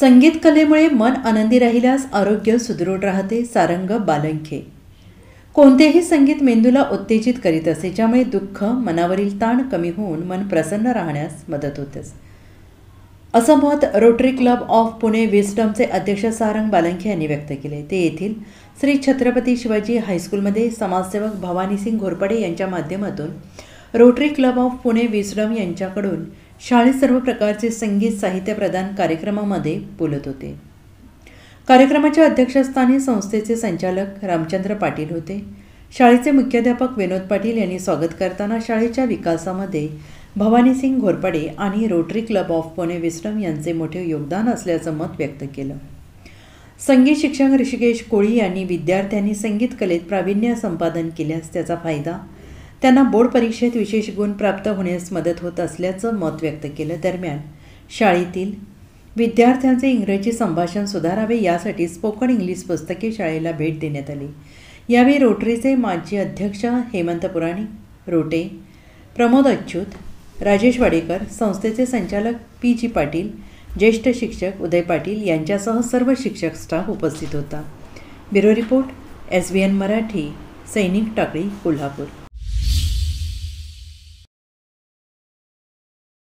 संगीत कलेमुळे मन आनंदी राहिल्यास आरोग्य सुदृढ राहते. सारंग बालंखे. कोणतेही संगीत मेंदूला उत्तेजित करीत असे, ज्यामुळे दुःख, मनावरील ताण कमी होऊन मन प्रसन्न राहण्यास मदत होते, असं मत रोटरी क्लब ऑफ पुणे विस्डमचे अध्यक्ष सारंग बालंखे यांनी व्यक्त केले. ते येथील श्री छत्रपती शिवाजी हायस्कूलमध्ये समाजसेवक भवानीसिंग घोरपडे यांच्या माध्यमातून Rotary Club of Pune Wisdom यांच्याकडून शाळेत सर्व प्रकारचे संगीत साहित्य प्रदान कार्यक्रमामध्ये बोलत होते. कार्यक्रमाच्या अध्यक्षस्थानी संस्थेचे संचालक रामचंद्र पाटील होते. शाळेचे मुख्याध्यापक विनोद पाटील यांनी स्वागत करताना शाळेच्या विकासामध्ये भवानीसिंग घोरपडे आणि Rotary Club of Pune Wisdom यांचे मोठे योगदान असल्याचं मत व्यक्त केलं. संगीत शिक्षक ऋषिकेश कोळी यांनी विद्यार्थ्यांनी संगीत कलेत प्रावीण्य संपादन केल्यास त्याचा फायदा त्यांना बोर्ड परीक्षेत विशेष गुण प्राप्त होण्यास मदत होत असल्याचं मत व्यक्त केलं. दरम्यान शाळेतील विद्यार्थ्यांचे इंग्रजी संभाषण सुधारावे यासाठी स्पोकन इंग्लिश पुस्तके शाळेला भेट देण्यात आली. यावेळी रोटरीचे माजी अध्यक्ष हेमंत पुराणिक, रोटे, प्रमोद अच्युत, राजेश वाडेकर, संस्थेचे संचालक पी.जी. पाटील, ज्येष्ठ शिक्षक उदय पाटील यांच्यासह सर्व शिक्षक स्टाफ उपस्थित होता. ब्युरो रिपोर्ट, SBN मराठी, सैनिक टाकळी, कोल्हापूर.